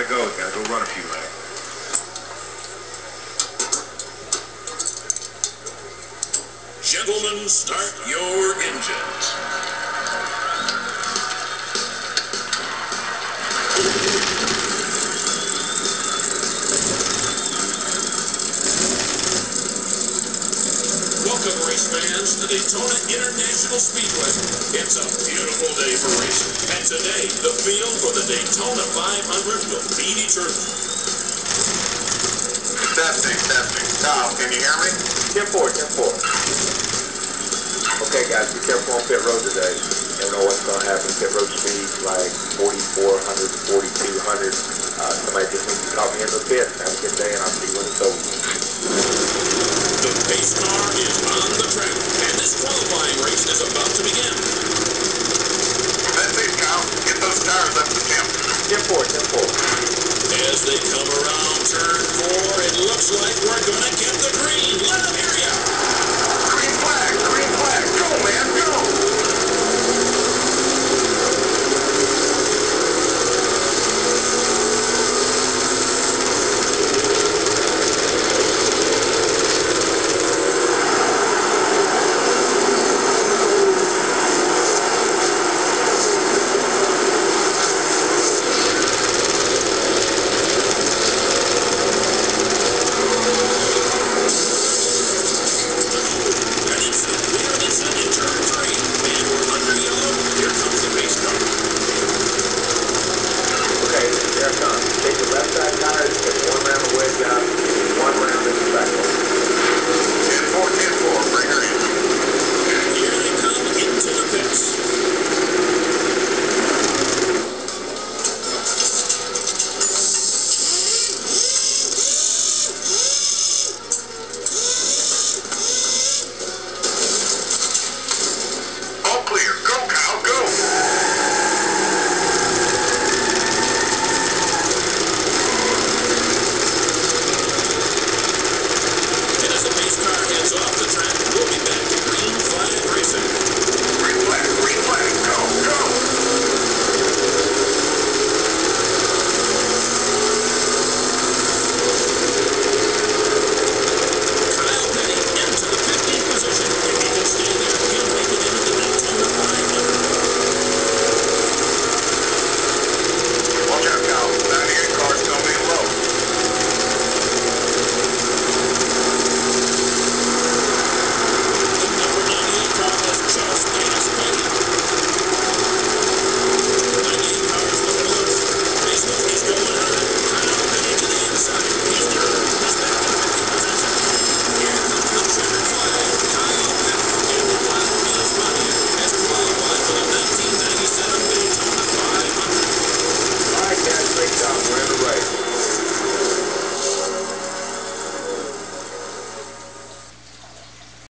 Gotta go run a few laps. Gentlemen, start your engines. Welcome, race fans, to Daytona International Speedway. It's a beautiful day for racing, and today, the field for the Daytona 500 will be determined. Testing. Tom, can you hear me? 10-4. Okay, guys, be careful on pit road today. You never know what's going to happen. Pit road speeds like 4,400 to 4,200. Somebody just needs to call me into the pit. Have a good day, and I'll see you when it's over. The pace car is on the track, and this qualifying race is about to begin. That's it, Kyle. Get those tires up to temp. 10-4.